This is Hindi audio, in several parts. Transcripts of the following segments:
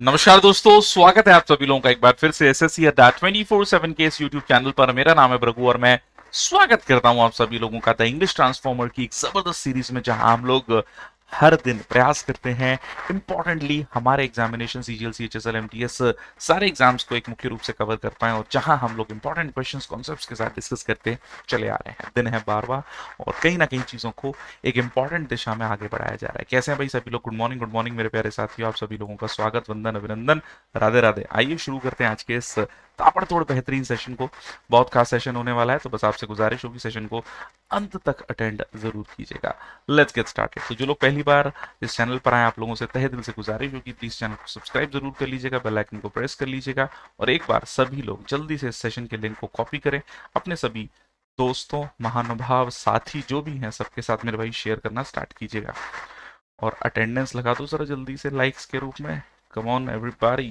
नमस्कार दोस्तों, स्वागत है आप सभी लोगों का एक बार फिर से एसएससी अड्डा 24/7 के इस यूट्यूब चैनल पर। मेरा नाम है भृगु और मैं स्वागत करता हूं आप सभी लोगों का द इंग्लिश ट्रांसफॉर्मर की एक जबरदस्त सीरीज में, जहां हम लोग हर दिन प्रयास करते हैं इंपॉर्टेंटली हमारे एग्जामिनेशन सीजीएल सीएचएसएल एमटीएस सारे एग्जाम्स को एक मुख्य रूप से कवर कर पाए, और जहां हम लोग इंपॉर्टेंट क्वेश्चंस कॉन्सेप्ट्स के साथ डिस्कस करते चले आ रहे हैं। दिन है 12वां और कहीं ना कहीं चीजों को एक इंपॉर्टेंट दिशा में आगे बढ़ाया जा रहा है। कैसे हैं भाई सभी लोग? गुड मॉर्निंग मेरे प्यारे साथियों, आप सभी लोगों का स्वागत, वंदन, अभिनंदन, राधे राधे। आइए शुरू करते हैं आज के इस ताबड़तोड़ बेहतरीन सेशन को। बहुत खास सेशन होने वाला है, तो बस आपसे गुजारिश होगी सेशन को अंत तक अटेंड जरूर कीजिएगा। Let's get started. तो जो लोग पहली बार इस चैनल पर आए, आप लोगों से तहे दिल से गुजारिश होगी, प्लीज चैनल को सब्सक्राइब जरूर कर लीजिएगा, बेल आइकन को प्रेस कर लीजिएगा, और एक बार सभी लोग जल्दी से इस सेशन के लिंक को कॉपी करें, अपने सभी दोस्तों, महानुभाव, साथी जो भी हैं सबके साथ मेरे भाई शेयर करना स्टार्ट कीजिएगा। और अटेंडेंस लगा दो जरा जल्दी से लाइक्स के रूप में। कम ऑन एवरीबॉडी,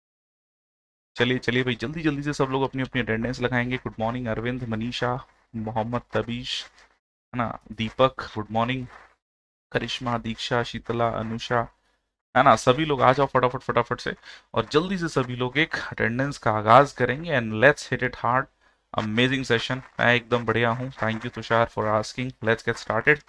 चलिए चलिए भाई, जल्दी जल्दी से सब लोग अपनी अपनी अटेंडेंस लगाएंगे। गुड मॉर्निंग अरविंद, मनीषा, मोहम्मद तबीश, है ना, दीपक, गुड मॉर्निंग, करिश्मा, दीक्षा, शीतला, अनुषा, है ना, सभी लोग आ जाओ फटाफट फटाफट से, और जल्दी से सभी लोग एक अटेंडेंस का आगाज करेंगे। And let's hit it hard. Amazing session, मैं एकदम बढ़िया हूँ, thank you Tushar for asking. Let's get started.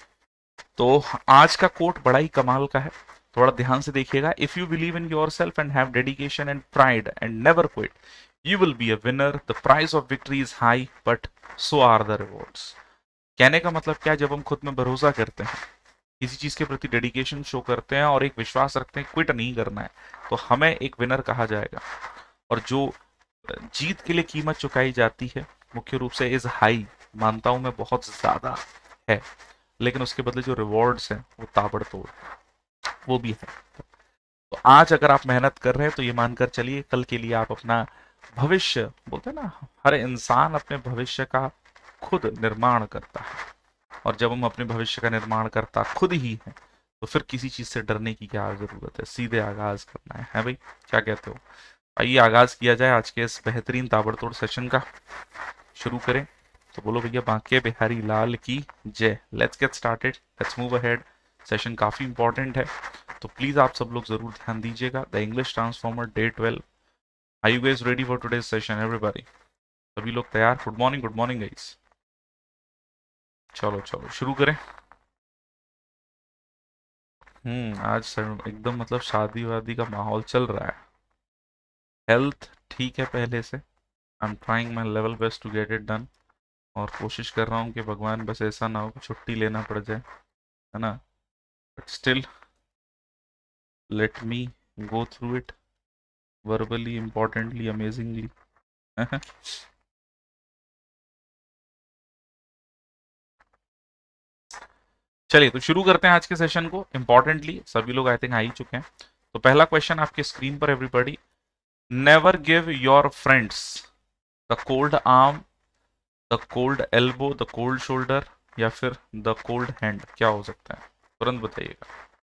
तो आज का कोट बड़ा ही कमाल का है, थोड़ा ध्यान से देखिएगा। If you believe in your self and have dedication and pride and never quit, you will be a winner. The price of victory is high but so are the rewards. कहने का मतलब क्या? जब हम खुद में भरोसा करते हैं, किसी चीज के प्रति डेडिकेशन शो करते हैं और एक विश्वास रखते हैं, क्विट नहीं करना है, तो हमें एक विनर कहा जाएगा। और जो जीत के लिए कीमत चुकाई जाती है मुख्य रूप से इज हाई, मानता हूं मैं, बहुत ज्यादा है, लेकिन उसके बदले जो रिवॉर्ड्स हैं वो ताबड़तोड़, वो भी है। तो आज अगर आप मेहनत कर रहे हैं तो ये मानकर चलिए, कल के लिए आप अपना भविष्य, बोलते हैं ना, हर इंसान अपने भविष्य का खुद निर्माण करता है, और जब हम अपने भविष्य का निर्माण करता खुद ही है, तो फिर किसी चीज से डरने की क्या जरूरत है? सीधे आगाज करना है भाई, क्या कहते हो? आइए आगाज किया जाए आज के इस बेहतरीन ताबड़तोड़ सेशन का। शुरू करें तो बोलो भैया, बांके बिहारी लाल की जय। Let's get started, let's move ahead. Session काफी इंपॉर्टेंट है, तो प्लीज आप सब लोग जरूर ध्यान दीजिएगा। The English transformer day 12। Are you guys ready for today's session everybody? सभी लोग तैयार? Good morning guys. चलो चलो शुरू करें। आज एकदम मतलब शादी वादी का माहौल चल रहा है। हेल्थ ठीक है पहले से, I am trying my level best to get it done, और कोशिश कर रहा हूँ कि भगवान बस ऐसा ना हो कि छुट्टी लेना पड़ जाए, है ना, but still let me go through it verbally, importantly, amazingly. चलिए तो शुरू करते हैं आज के सेशन को। इंपॉर्टेंटली सभी लोग आई थिंक आ ही चुके हैं। तो पहला क्वेश्चन आपके स्क्रीन पर everybody, never give your friends the cold arm, the cold elbow, the cold shoulder, या फिर द कोल्ड हैंड। क्या हो सकता है? तुरंत बताइएगा।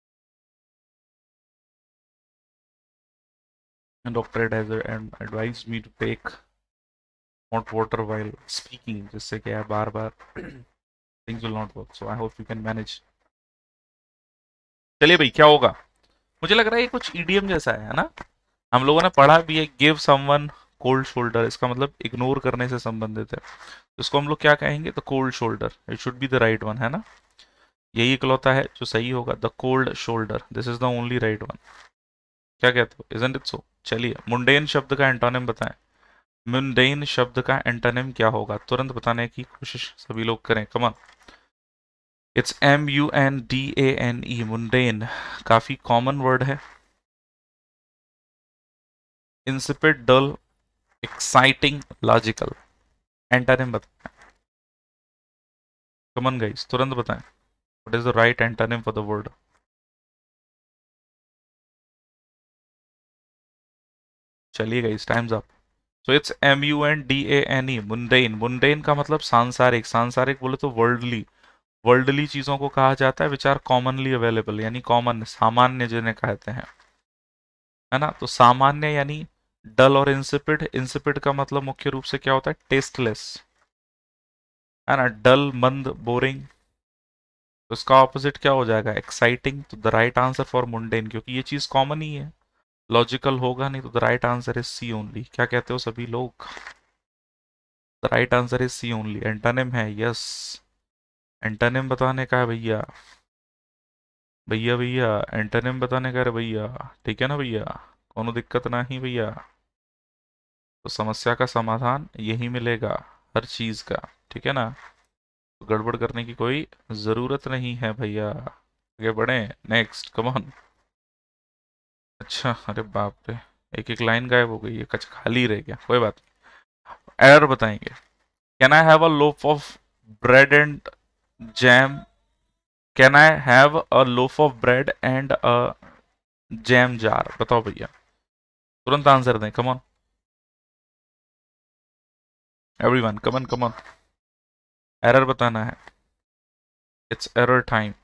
Doctor has advised me to take hot water while speaking, जिससे क्या है बार बार things will not work, so I hope you can manage. चलिए भाई, क्या होगा? मुझे लग रहा है ये कुछ ईडीएम जैसा है ना, हम लोगों ने पढ़ा भी है, गिव समवन कोल्ड शोल्डर, इसका मतलब इग्नोर करने से संबंधित है, तो इसको हम लोग क्या कहेंगे? The cold shoulder. It should be the right one, है ना, यही इकलौता है जो सही होगा, the cold shoulder, this is the only right one. क्या कहते हो? Isn't it so? चलिए, मुंडेन शब्द का एंटोनिम बताएं। मुंडेन शब्द का एंटोनिम क्या होगा? तुरंत बताने की कोशिश सभी लोग करें, come on. It's MUNDANE, mundane, काफी कॉमन वर्ड है। Insipid, dull, exciting, logical. Antonym बताएं, कम ऑन गाइस, तुरंत बताएं, what is the right antonym for the word? चलिए guys, time's up. So it's MUNDANE, mundane. Mundane का मतलब सांसारिक, सांसारिक बोले तो वर्ल्डली, वर्ल्डली चीजों को कहा जाता है, विच आर कॉमनली अवेलेबल, यानी कॉमन, सामान्य जिन्हें कहते हैं, है ना। तो सामान्य यानी डल, और इंसिपिड, इंसिपिड का मतलब मुख्य रूप से क्या होता है? टेस्टलेस, है ना, डल, मंद, बोरिंग। तो इसका ऑपोजिट क्या हो जाएगा? एक्साइटिंग। तो the right answer for mundane, क्योंकि ये चीज कॉमन ही है, लॉजिकल होगा नहीं तो the right answer is C only. क्या कहते हो सभी लोग? The right answer is C only. Antonym है, यस, एंटोनिम बताने का है भैया। भैया भैया एंटोनिम बताने का है भैया, ठीक है ना भैया? कोनो दिक्कत नहीं भैया। तो समस्या का समाधान यही मिलेगा, हर चीज का, ठीक है ना? तो गड़बड़ करने की कोई जरूरत नहीं है भैया। आगे बढ़े, नेक्स्ट, कम ऑन। अच्छा, अरे बाप रे, एक एक लाइन गायब हो गई है, कच खाली रह गया, कोई बात नहीं। एरर बताएंगे। Can I have a loaf of bread and jam? Can I have a loaf of bread and a jam jar? बताओ भैया, तुरंत आंसर दें, come on everyone, come on come on. Error बताना है, इट्स एरर टाइम।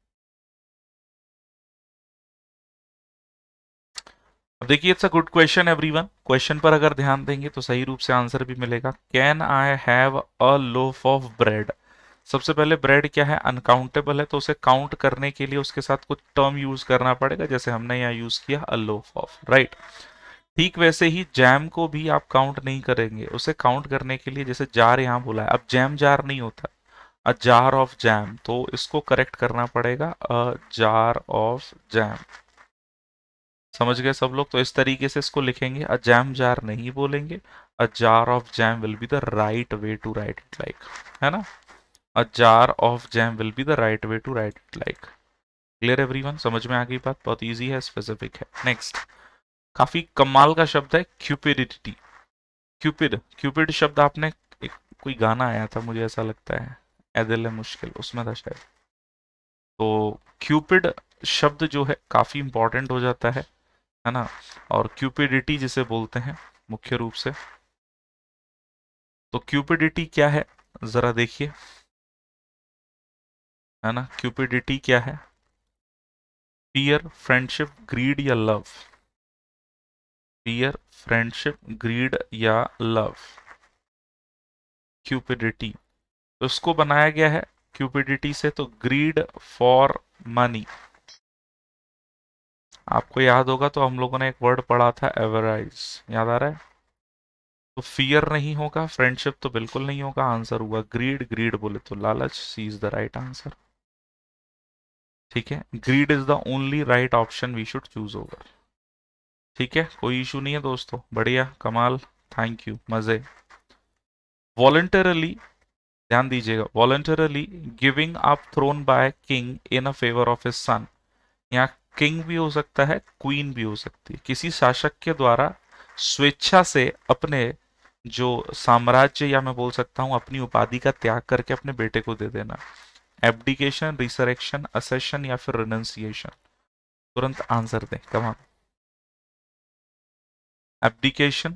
अब देखिए, it's a good question everyone. Question पर अगर ध्यान देंगे तो सही रूप से आंसर भी मिलेगा। Can I have a loaf of bread? सबसे पहले ब्रेड क्या है? अनकाउंटेबल है, तो उसे काउंट करने के लिए उसके साथ कुछ टर्म यूज करना पड़ेगा, जैसे हमने यहाँ यूज किया अ लोफ ऑफ, राइट? ठीक वैसे ही जैम को भी आप काउंट नहीं करेंगे, उसे काउंट करने के लिए जैसे जार यहाँ बोला है, अब जैम जार नहीं होता, अ जार ऑफ जैम, तो इसको करेक्ट करना पड़ेगा अ जार ऑफ जैम। समझ गए सब लोग? तो इस तरीके से इसको लिखेंगे, अ जैम जार नहीं बोलेंगे, a jar of jam will be the right way to write it like, है ना? A jar of jam will be the right way to write it like. Clear everyone? समझ में आ गई बात? बहुत इजी है, स्पेसिफिक है। नेक्स्ट, काफी कमाल का शब्द है, क्यूपिडिटी। क्यूपिड, क्यूपिड शब्द आपने, एक कोई गाना आया था मुझे ऐसा लगता है, ए दिल है मुश्किल, उसमें था शायद। तो क्यूपिड शब्द जो है काफी इंपॉर्टेंट हो जाता है ना? और क्यूपिडिटी जिसे बोलते हैं मुख्य रूप से, तो क्यूपिडिटी क्या है जरा देखिए, है ना? क्यूपिडिटी क्या है? फियर, फ्रेंडशिप, ग्रीड या लव? फियर, फ्रेंडशिप, ग्रीड या लव? क्यूपिडिटी, तो इसको बनाया गया है क्यूपिडिटी से, तो ग्रीड फॉर मनी। आपको याद होगा तो हम लोगों ने एक वर्ड पढ़ा था, एवराइज, याद आ रहा है? तो फियर नहीं होगा, फ्रेंडशिप तो बिल्कुल नहीं होगा, आंसर हुआ ग्रीड। ग्रीड बोले तो लालच, C is the right answer, ठीक है? Greed is the only right option we should choose over, ठीक है? कोई इशू नहीं है दोस्तों, बढ़िया, कमाल, थैंक यू, मजे। वॉलंटरली, ध्यान दीजिएगा, voluntarily giving up throne by king in a favour of his son. यहाँ किंग भी हो सकता है, क्वीन भी हो सकती है। किसी शासक के द्वारा स्वेच्छा से अपने जो साम्राज्य, या मैं बोल सकता हूं अपनी उपाधि का त्याग करके अपने बेटे को दे देना। एब्डिकेशन, रिसरेक्शन, असेशन या फिर रिनंसिएशन? तुरंत आंसर दें, come on. Abdication,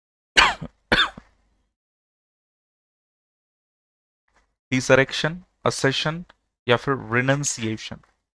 resurrection, accession या फिर रिनंसिएशन?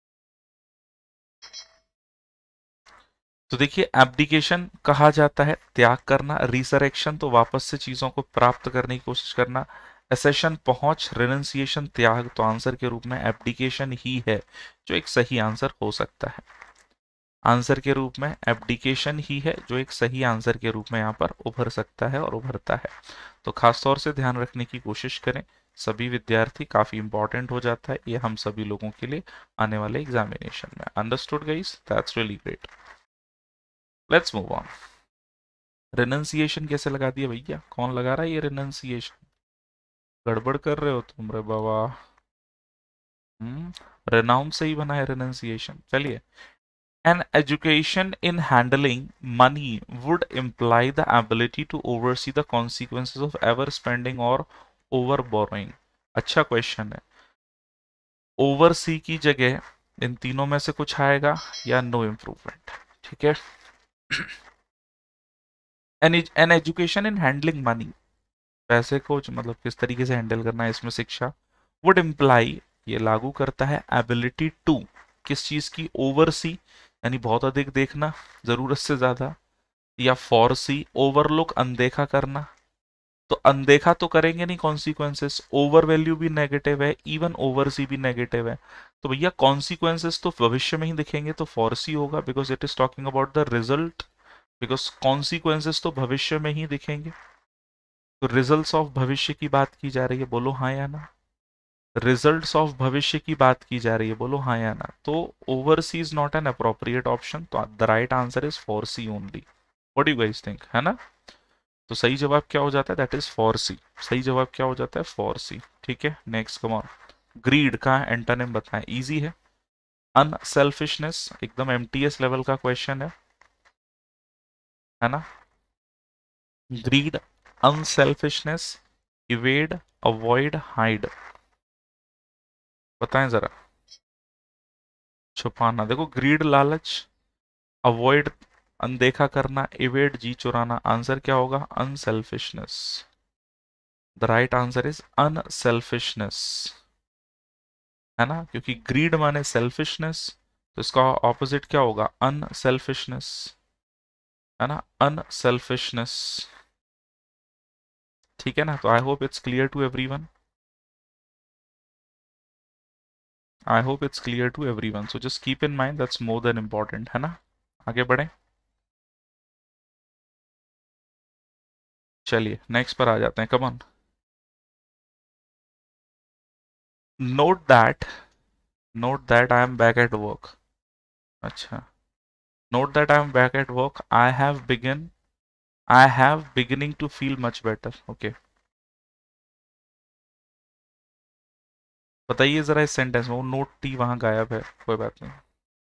तो देखिए, एब्डिकेशन कहा जाता है त्याग करना, रिसरेक्शन तो वापस से चीजों को प्राप्त करने की कोशिश करना, एसेशन पहुंच, रिनंसिएशन त्याग। तो आंसर के रूप में एब्डिकेशन ही है जो एक सही आंसर हो सकता है। आंसर के रूप में एब्डिकेशन ही है जो एक सही आंसर के रूप में यहाँ पर उभर सकता है और उभरता है। तो खास तौर से ध्यान रखने की कोशिश करें सभी विद्यार्थी, काफी इंपॉर्टेंट हो जाता है ये हम सभी लोगों के लिए आने वाले एग्जामिनेशन में। Understood guys? That's really great. Let's move on. Renunciation कैसे लगा दिया भैया? कौन लगा रहा है ये रिनंसिएशन? गड़बड़ कर रहे हो तुम रे बाबा। रेनाउन से ही बना है रिनंसिएशन। चलिए, an education in handling money would imply the ability to oversee the consequences of ever spending और ओवर बोरोइंग। अच्छा क्वेश्चन है। ओवरसी की जगह इन तीनों में से कुछ आएगा या नो इम्प्रूवमेंट? ठीक है, an education in handling money, पैसे को मतलब किस तरीके से हैंडल करना है, इसमें शिक्षा। वुड इम्प्लाई, ये लागू करता है एबिलिटी टू, किस चीज की? ओवरसी, यानी बहुत अधिक देखना, जरूरत से ज्यादा, या फॉरसी, ओवरलुक, अनदेखा करना। तो अनदेखा तो करेंगे नहीं कॉन्सिक्वेंसेस, ओवर वैल्यू भी नेगेटिव है, इवन ओवर सी भी नेगेटिव है, तो भैया कॉन्सिक्वेंसेस तो भविष्य में ही दिखेंगे, तो फॉर सी होगा because it is talking about the result, because consequences तो भविष्य में ही दिखेंगे। तो रिजल्ट्स ऑफ भविष्य की बात की जा रही है, बोलो हाँ या ना। रिजल्ट्स ऑफ भविष्य की बात की जा रही है, बोलो हाँ या ना। तो oversee is not an appropriate option, तो the right answer is foresee only. What do you guys think, है ना। तो सही जवाब क्या हो जाता है, दैट इज फॉर सी। सही जवाब क्या हो जाता है, फॉर सी। ठीक है, नेक्स्ट कम ऑन। ग्रीड का एंटोनिम बताएं, इजी है। अनसेल्फिशनेस, एकदम एमटीएस लेवल का क्वेश्चन है ना। Greed, unselfishness, evade, avoid, hide, बताएं जरा। छुपाना, देखो ग्रीड लालच, अवॉइड अनदेखा करना, इवेड जी चुराना, आंसर क्या होगा, unselfishness. The right answer is unselfishness, है ना, क्योंकि ग्रीड माने सेल्फिशनेस, तो इसका ऑपोजिट क्या होगा, अनसेल्फिशनेस, है ना, अनसेल्फिशनेस। ठीक है ना, तो I hope it's clear to everyone. I hope it's clear to everyone, so just keep in mind that's more than important, है ना। आगे बढ़े, चलिए नेक्स्ट पर आ जाते हैं, come on. Note that, note that I am back at work. अच्छा, note that I am back at work. I have beginning to feel much better. Okay. बताइए जरा इस सेंटेंस में, वो नोट टी वहां गायब है, कोई बात नहीं,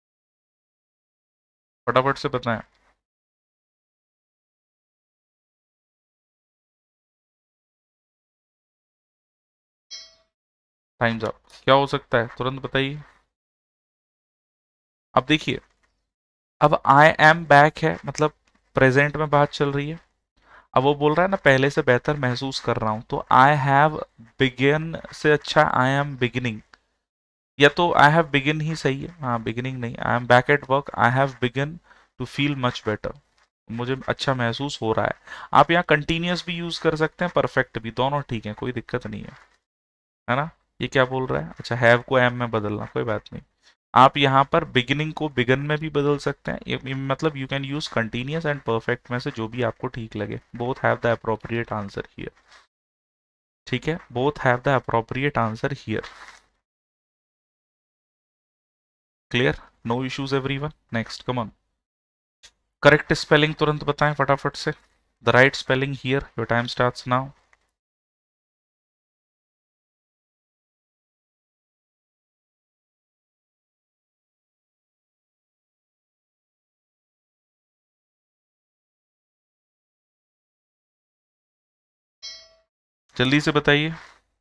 फटाफट से बताएं। टाइम्स अप, क्या हो सकता है, तुरंत बताइए। अब देखिए, अब आई एम बैक है, मतलब प्रेजेंट में बात चल रही है। अब वो बोल रहा है ना, पहले से बेहतर महसूस कर रहा हूं, तो आई हैव बिगिन से अच्छा आई एम बिगिनिंग, या तो आई हैव बिगिन ही सही है, हाँ बिगिनिंग नहीं, I am back at work, I have begin to feel much better, मुझे अच्छा महसूस हो रहा है। आप यहाँ कंटिन्यूअस भी यूज कर सकते हैं, परफेक्ट भी, दोनों ठीक है, कोई दिक्कत नहीं है ना। ये क्या बोल रहा है, अच्छा हैव को एम में बदलना, कोई बात नहीं। आप यहाँ पर बिगिनिंग को बिगन में भी बदल सकते हैं, मतलब you can use continuous and perfect में से जो भी आपको ठीक लगे, both have the appropriate answer here. ठीक है, both have the appropriate answer here. Clear, no issues everyone, next come on. Correct spelling तुरंत बताएं फटाफट से, the right spelling here, your time starts now. जल्दी से बताइए।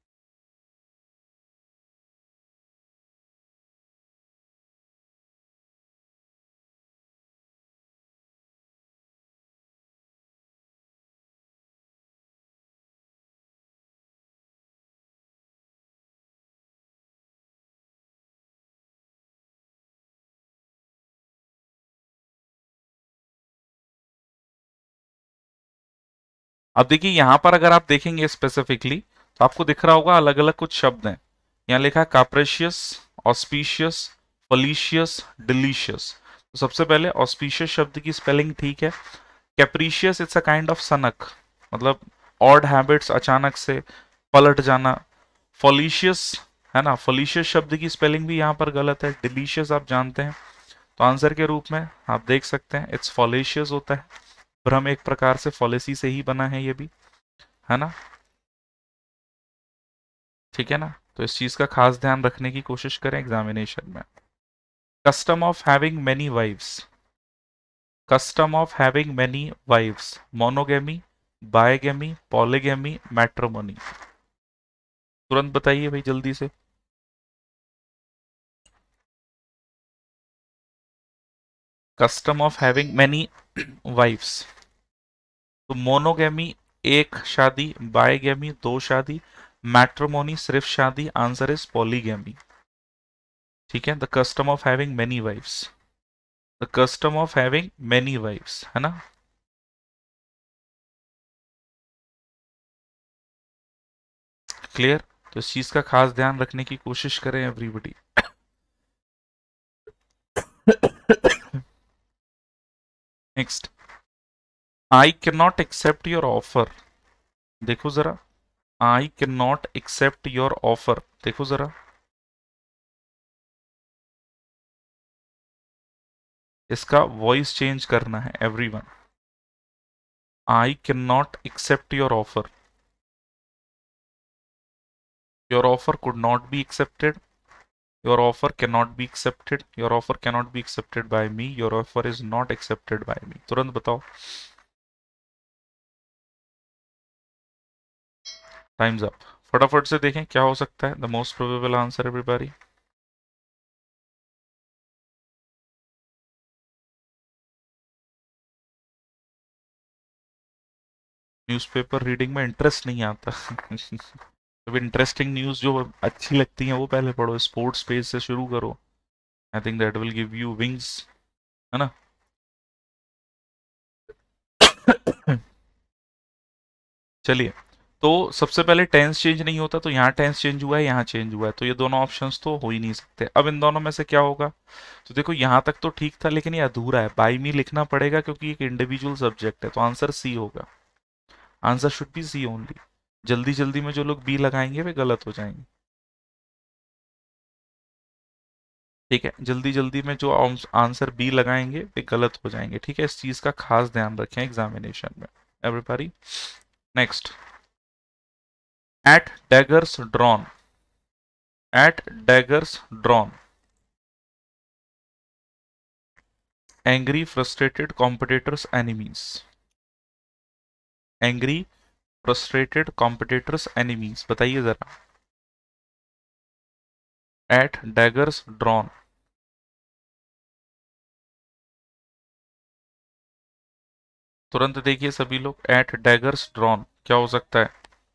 अब देखिए यहां पर अगर आप देखेंगे स्पेसिफिकली, तो आपको दिख रहा होगा अलग अलग कुछ शब्द हैं। यहाँ लिखा है काप्रेशियस, ऑस्पिशियस, फलीशियस, डिलीशियस। तो सबसे पहले ऑस्पिशियस शब्द की स्पेलिंग ठीक है। Capricious it's a kind of सनक, मतलब ऑड हैबिट्स, अचानक से पलट जाना। फॉलिशियस, है ना, फॉलिशियस शब्द की स्पेलिंग भी यहाँ पर गलत है। डिलीशियस आप जानते हैं, तो आंसर के रूप में आप देख सकते हैं इट्स फॉलिशियस होता है। भ्रम एक प्रकार से फॉलिसी से ही बना है ये भी, है ना। ठीक है ना, तो इस चीज का खास ध्यान रखने की कोशिश करें एग्जामिनेशन में। Custom of having many wives, custom of having many wives, monogamy, bigamy, polygamy, matrimony, तुरंत बताइए भाई जल्दी से। Custom of having many wives, तो मोनोगेमी एक शादी, बायगेमी दो शादी, मैट्रिमोनी सिर्फ शादी, आंसर इज पॉलीगेमी। ठीक है, the custom of having many wives, the custom of having many wives, है ना। क्लियर? तो इस चीज का खास ध्यान रखने की कोशिश करें everybody. Next, I can not accept your offer. देखो जरा, I can not accept your offer, देखो जरा। इसका वॉइस चेंज करना है everyone. I can not accept your offer. Your offer could not be accepted. Your offer cannot be accepted. Your offer cannot be accepted by me. Your offer is not accepted by me. तुरंत बताओ। Time's up. फटाफट से देखें क्या हो सकता है the most probable answer everybody. Newspaper reading में इंटरेस्ट नहीं आता। अब इंटरेस्टिंग न्यूज़ जो अच्छी लगती हैं वो पहले पढ़ो। स्पोर्ट्स पेज से शुरू करो। I think that will give you wings, है ना? चलिए, तो सबसे पहले टेंस चेंज नहीं होता, तो यहाँ टेंस चेंज हुआ है, यहाँ चेंज हुआ है, तो ये दोनों ऑप्शंस तो हो ही नहीं सकते। अब इन दोनों में से क्या होगा? तो देखो यहाँ तक तो ठीक था, लेकिन ये अधूरा है। बाय मी लिखना पड़ेगा क्योंकि एक इंडिविजुअल सब्जेक्ट है, तो आंसर सी होगा। Answer should be C only. जल्दी जल्दी में जो लोग बी लगाएंगे वे गलत हो जाएंगे। ठीक है, जल्दी जल्दी में जो आंसर बी लगाएंगे वे गलत हो जाएंगे। ठीक है, इस चीज का खास ध्यान रखें एग्जामिनेशन में everybody. Next, at daggers drawn. At daggers drawn, angry frustrated competitors enemies. Angry frustrated competitors enemies, बताइए जरा। एट डैगर्स ड्रॉन, तुरंत देखिए सभी लोग। एट डैगर्स ड्रॉन क्या हो सकता है?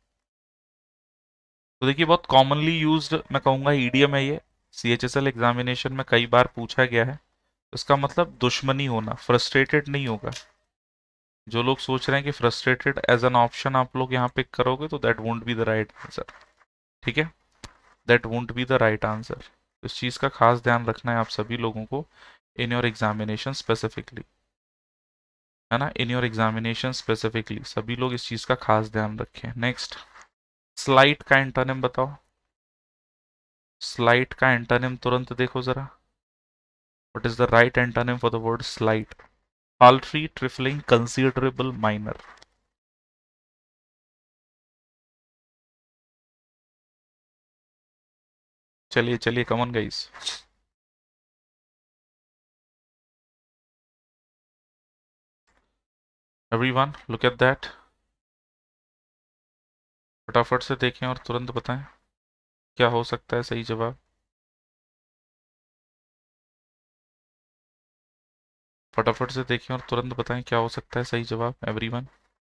तो देखिए, बहुत कॉमनली यूज्ड मैं कहूंगा ईडियम है ये। सीएचएसएल एग्जामिनेशन में कई बार पूछा गया है। इसका मतलब दुश्मनी होना, फ्रस्ट्रेटेड नहीं होगा। जो लोग सोच रहे हैं कि फ्रस्ट्रेटेड एज एन ऑप्शन आप लोग यहाँ पिक करोगे, तो that won't be the right answer. ठीक है, that won't be the right answer. इस चीज का खास ध्यान रखना है आप सभी लोगों को इन योर एग्जामिनेशन स्पेसिफिकली, है ना? इन योर एग्जामिनेशन स्पेसिफिकली सभी लोग इस चीज का खास ध्यान रखें। नेक्स्ट, स्लाइट का एंटोनिम बताओ। स्लाइट का एंटोनिम तुरंत देखो जरा। What is the right antonym for the word slight? paltry, trifling, considerable, minor। चलिए चलिए, come on guys. Everyone look at that. फटाफट से देखें और तुरंत बताएं क्या हो सकता है सही जवाब। फटाफट से देखें और तुरंत बताएं क्या हो सकता है सही जवाब एवरीवन।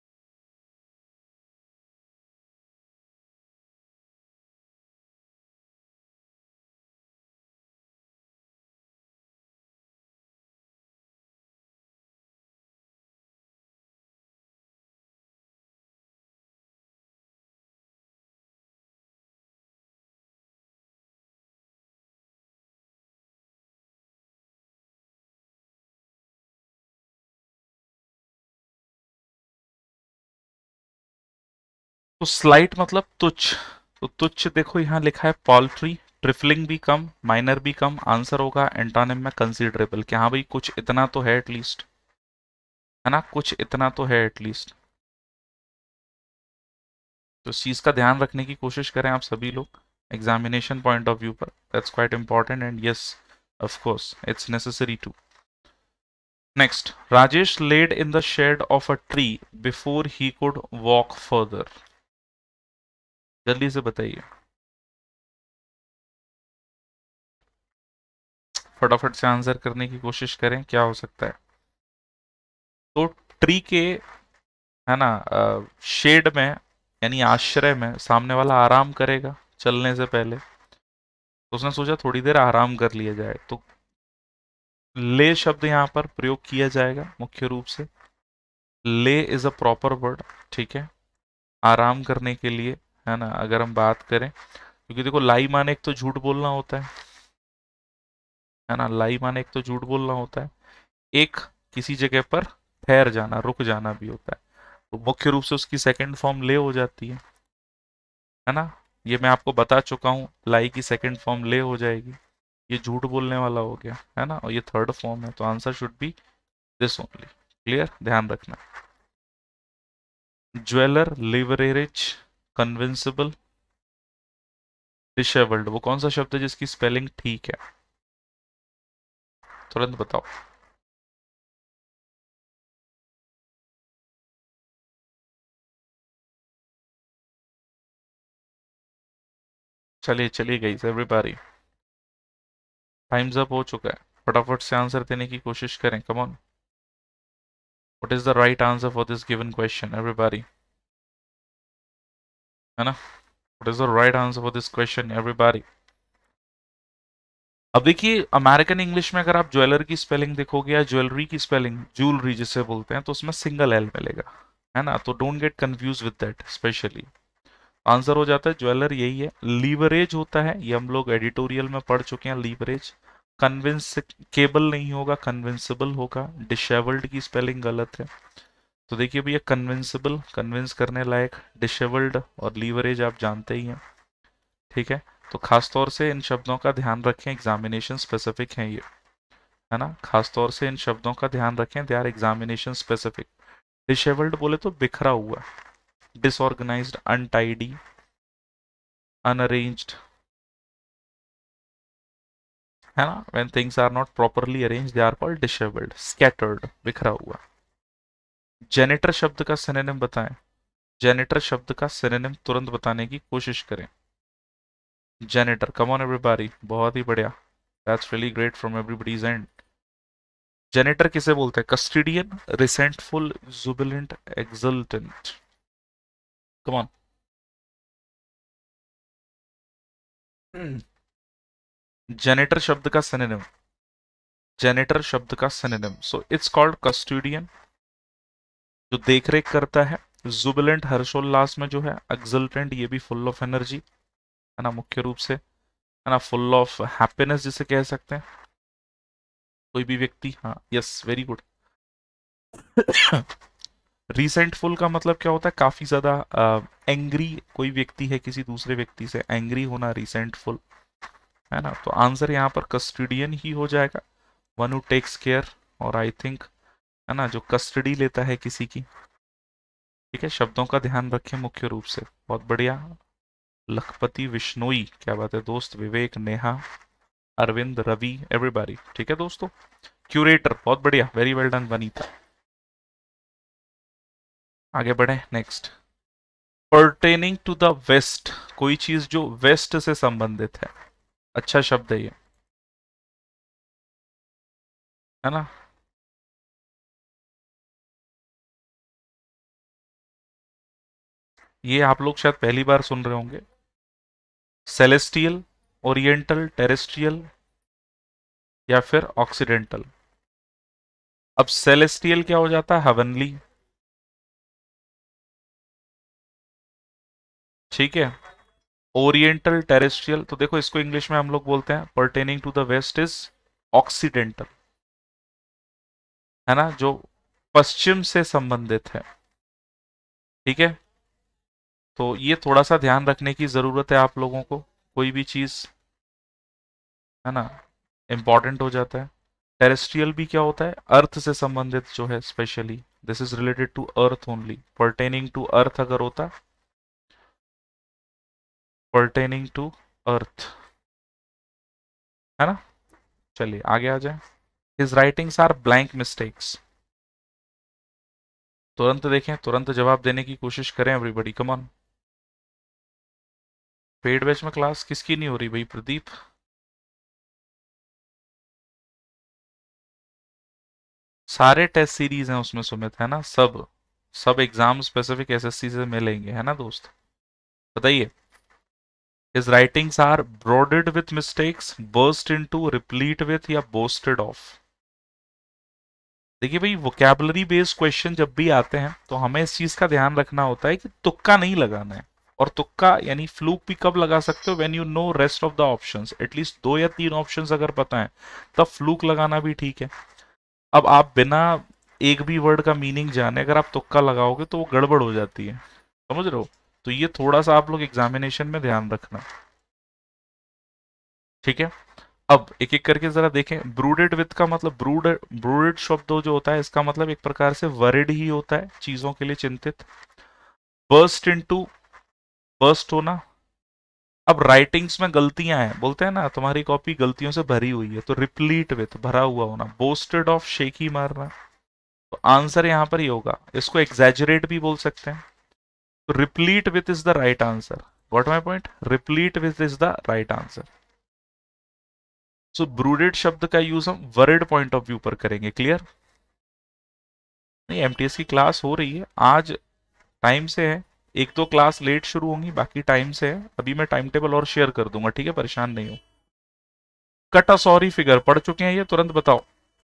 तो स्लाइट मतलब तुच्छ। तो तुच्छ देखो यहाँ लिखा है पॉल्ट्री, ट्रिफलिंग भी कम, माइनर भी कम। आंसर होगा एंटोनिम में कंसीडरेबल। कि हाँ भाई, कुछ इतना तो है एटलीस्ट, है ना? कुछ इतना तो है एटलीस्ट। तो इस चीज का ध्यान रखने की कोशिश करें आप सभी लोग एग्जामिनेशन पॉइंट ऑफ व्यू पर। That's quite important and yes, of course it's necessary to. Next, Rajesh laid in the shade of a tree before he could walk further। जल्दी से बताइए, फटाफट से आंसर करने की कोशिश करें क्या हो सकता है। तो ट्री के, है ना, शेड में यानी आश्रय में सामने वाला आराम करेगा चलने से पहले, तो उसने सोचा थोड़ी देर आराम कर लिया जाए। तो ले शब्द यहाँ पर प्रयोग किया जाएगा मुख्य रूप से। ले इज अ प्रॉपर वर्ड, ठीक है, आराम करने के लिए, है ना, अगर हम बात करें, क्योंकि देखो लाई माने एक तो झूठ बोलना होता है ना, लाई माने एक तो झूठ बोलना होता है, एक किसी जगह पर ठहर जाना, रुक जाना भी होता है। तो मुख्य रूप से उसकी सेकंड फॉर्म ले हो जाती है ना। ये मैं आपको बता चुका हूँ, लाई की सेकंड फॉर्म ले हो जाएगी। ये झूठ बोलने वाला हो गया है ना, और ये थर्ड फॉर्म है, तो answer should be this only. Clear, ध्यान रखना। ज्वेलर, लिवरेज, कन्विंसिबल, डिशेबल्ड, वो कौन सा शब्द है जिसकी स्पेलिंग ठीक है? तुरंत बताओ। चलिए चलिए गई एवरीबॉडी, टाइम्स अप हो चुका है, फटाफट से आंसर देने की कोशिश करें, come on. What is the right answer for this given question everybody, है ना? What is the right answer for this question everybody? अब देखिए, अमेरिकन इंग्लिश में अगर आप ज्वेलर की स्पेलिंग देखोगे या ज्वेलरी की स्पेलिंग, ज्वेलरी जिसे बोलते हैं, तो उसमें सिंगल एल मिलेगा, है ना, तो don't get confuse with that specially. Answer हो जाता है ज्वेलर, यही है। लीवरेज होता है, ये हम लोग एडिटोरियल में पढ़ चुके हैं, लीवरेज। कन्विंस केबल नहीं होगा, कन्विंसिबल होगा। डिशेवल्ड की स्पेलिंग गलत है, तो देखिए भैया, कन्विंसिबल कन्विंस करने लायक, डिशेवल्ड और लीवरेज आप जानते ही हैं, ठीक है। तो खास तौर से इन शब्दों का ध्यान रखें, एग्जामिनेशन स्पेसिफिक हैं ये, है ना, खास तौर से इन शब्दों का ध्यान रखें, they are examination specific. Dishevelled बोले तो बिखरा हुआ, डिसऑर्गेनाइज्ड, अनटाइडी, अनअरेंज्ड, है ना, when things are not properly arranged they are called disheveled, scattered, बिखरा हुआ। जेनेटर शब्द का सिनोनिम बताएं, जेनेटर शब्द का सिनोनिम तुरंत बताने की कोशिश करें। जेनेटर, कम ऑन एवरीबॉडी, बहुत ही बढ़िया, that's really great from everybody's end. Janitor किसे बोलते हैं? Custodian, resentful, jubilant, exultant, come on. Janitor शब्द का सिनोनिम, जेनेटर शब्द का synonym, so it's called custodian, जो देख रेख करता है। जुबिलेंट हर्षोल्लास में जो है, एक्सल्टेंट ये भी फुल ऑफ एनर्जी, है ना, मुख्य रूप से, है ना, फुल ऑफ हैप्पीनेस जिसे कह सकते हैं कोई भी व्यक्ति, हाँ, यस, वेरी गुड। रिसेंटफुल का मतलब क्या होता है? काफी ज्यादा एंग्री कोई व्यक्ति है किसी दूसरे व्यक्ति से, एंग्री होना रिसेंटफुल, है ना, तो आंसर यहाँ पर कस्टोडियन ही हो जाएगा, वन हु टेक्स केयर, और आई थिंक, है ना, जो कस्टडी लेता है किसी की, ठीक है। शब्दों का ध्यान रखें मुख्य रूप से, बहुत बढ़िया। लखपति, विश्नोई, क्या बात है दोस्त, विवेक, नेहा, अरविंद, रवि, एवरीबॉडी, ठीक है दोस्तों। क्यूरेटर, बहुत बढ़िया, वेरी वेल डन वनीता। आगे बढ़े, next. Pertaining to the west, कोई चीज जो वेस्ट से संबंधित है, अच्छा शब्द है ये, है ना। ये आप लोग शायद पहली बार सुन रहे होंगे। सेलेस्टियल, ओरिएंटल, टेरेस्ट्रियल, या फिर ऑक्सीडेंटल। अब सेलेस्टियल क्या हो जाता है? हेवनली, ठीक है। ओरिएंटल, टेरेस्ट्रियल, तो देखो इसको इंग्लिश में हम लोग बोलते हैं, pertaining to the west is occidental, है ना, जो पश्चिम से संबंधित है, ठीक है। तो ये थोड़ा सा ध्यान रखने की जरूरत है आप लोगों को, कोई भी चीज, है ना, इंपॉर्टेंट हो जाता है। टेरेस्ट्रियल भी क्या होता है? अर्थ से संबंधित जो है, specially this is related to earth only, pertaining to earth अगर होता, पर्टेनिंग टू अर्थ, है ना। चलिए आगे आ जाए। His writings are blank mistakes, तुरंत देखें, तुरंत जवाब देने की कोशिश करें everybody, come on. Paid batch में क्लास किसकी नहीं हो रही भाई? प्रदीप, सारे टेस्ट सीरीज हैं उसमें सुमित, है ना, सब सब एग्जाम स्पेसिफिक एसएससी से मिलेंगे, है ना दोस्त, बताइए। His writings are broided with mistakes, burst into, replete with, या boasted of। देखिए भाई, वोकैबुलरी बेस्ड क्वेश्चन जब भी आते हैं तो हमें इस चीज का ध्यान रखना होता है कि तुक्का नहीं लगाना है, और तुक्का यानी फ्लूक भी कब लगा सकते हो? When you know rest of the options, at least 2 या 3 ऑप्शंस अगर पता है तब फ्लूक लगाना भी ठीक है। अब आप बिना एक भी वर्ड का मीनिंग जाने अगर आप तुक्का लगाओगे तो वो गड़बड़ हो जाती है, समझ रहे हो? तो ये थोड़ा सा आप लोग एग्जामिनेशन में ध्यान रखना, ठीक है? अब एक एक करके जरा देखें। ब्रूडेड विथ का मतलब, ब्रूडेड शब्द जो होता है इसका मतलब एक प्रकार से वरिड ही होता है, चीजों के लिए चिंतित। बर्स्ट इनटू, बर्स्ट होना। अब राइटिंग्स में गलतियां हैं, बोलते हैं ना तुम्हारी कॉपी गलतियों से भरी हुई है, तो रिप्लीट विथ, भरा हुआ होना। बोस्टेड ऑफ, शेखी मारना। तो आंसर यहां पर ही होगा, इसको एग्जैजरेट भी बोल सकते हैं। तो replete with is the right answer. What my point? Replete with is the right answer. So brooded शब्द का यूज हम वर्ड पॉइंट ऑफ व्यू पर करेंगे। क्लियर? नहीं, एमटीएस की क्लास हो रही है आज, टाइम से है। एक दो क्लास लेट शुरू होंगी, बाकी टाइम से है। अभी मैं टाइम टेबल और शेयर कर दूंगा, ठीक है? परेशान नहीं हो। कट अ सॉरी फिगर पढ़ चुके हैं ये? तुरंत बताओ।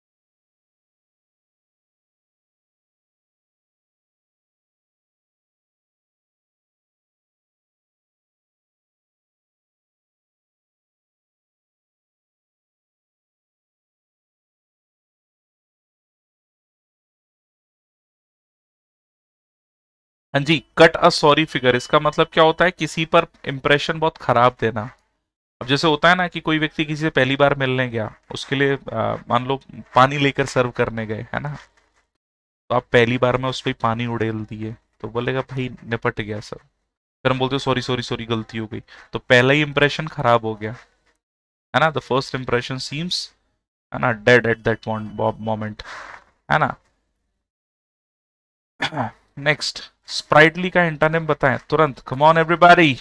हाँ जी, कट अ सॉरी फिगर इसका मतलब क्या होता है? किसी पर इंप्रेशन बहुत खराब देना। अब जैसे होता है ना कि कोई व्यक्ति किसी से पहली बार मिलने गया, उसके लिए मान लो पानी लेकर सर्व करने गए, है ना? तो आप पहली बार में उस पर पानी उड़ेल दिए, तो बोलेगा भाई निपट गया सब। फिर हम बोलते हैं सॉरी सॉरी सॉरी, गलती हो गई। तो पहला ही इंप्रेशन खराब हो गया, है ना? द फर्स्ट इंप्रेशन सीम्स, है ना, डेड एट दैट मोमेंट, है ना? नेक्स्ट, स्प्राइटली का एंटोनिम बताएं तुरंत। Come on everybody.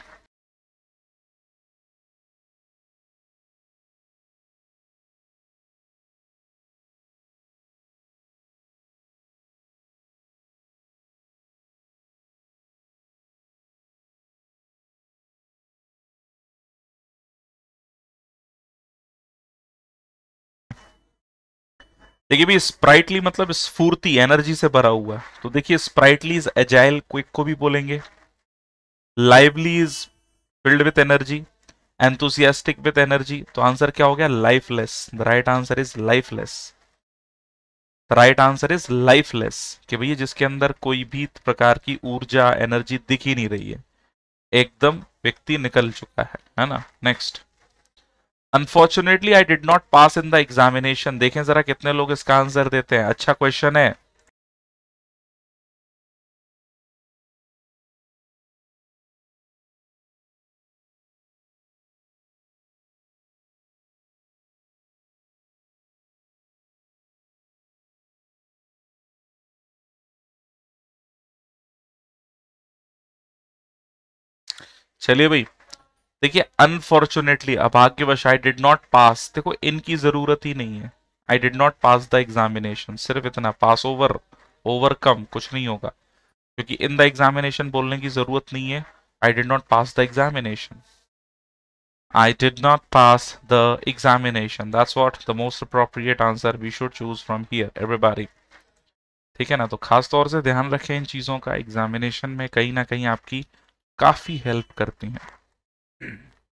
देखिए भी, स्प्राइटली मतलब स्फूर्ति, एनर्जी से भरा हुआ है। तो देखिए, स्प्राइटली इज एजाइल, क्विक को भी बोलेंगे। Lively is filled with energy, enthusiastic with energy. तो आंसर क्या हो गया? Lifeless. The right answer is lifeless. The right answer is lifeless, कि भैया जिसके अंदर कोई भी प्रकार की ऊर्जा, एनर्जी दिख ही नहीं रही है, एकदम व्यक्ति निकल चुका है ना? Next, unfortunately I did not pass in the examination. देखें जरा कितने लोग इसका आंसर देते हैं। अच्छा क्वेश्चन है। चलिए भाई, देखिए अनफॉर्चुनेटली, अभाग्यवश, आई डिड नॉट पास, देखो इनकी जरूरत ही नहीं है। I did not pass the examination, सिर्फ इतना, पास ओवर, ओवरकम कुछ नहीं होगा, क्योंकि इन द एग्जामिनेशन बोलने की जरूरत नहीं है। I did not pass the examination, I did not pass the examination. That's what the most appropriate answer we should choose from here, everybody. ठीक है ना? तो खास तौर से ध्यान रखें इन चीजों का, एग्जामिनेशन में कहीं ना कहीं आपकी काफी हेल्प करती हैं।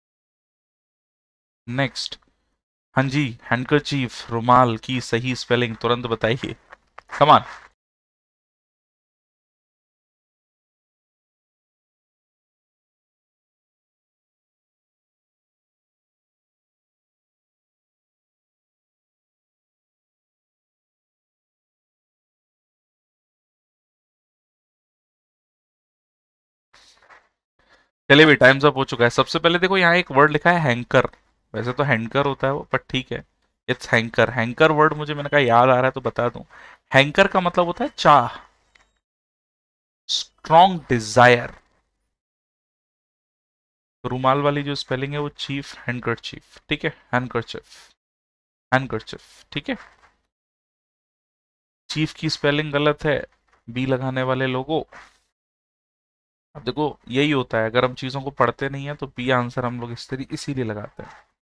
नेक्स्ट, हाँ जी, हैंडकरचीफ, रुमाल की सही स्पेलिंग तुरंत बताइए। Come on. चलिए भी, टाइम्स अप हो चुका है। सबसे पहले देखो यहाँ एक वर्ड लिखा है हैंकर। वैसे तो हैंकर होता है वो, पर ठीक है, इट्स हैंकर। हैंकर वर्ड मुझे, मैंने कहा याद आ रहा है तो बता दूं। हैंकर का मतलब होता है चाह, स्ट्रॉन्ग डिजायर। रुमाल वाली जो स्पेलिंग है वो चीफ, हैंडकरचीफ, ठीक है? हैंडकरचीफ, हैंडकरचीफ, ठीक है? चीफ की स्पेलिंग गलत है, बी लगाने वाले लोगों। अब देखो यही होता है, अगर हम चीजों को पढ़ते नहीं है तो बी आंसर हम लोग इसीलिए लगाते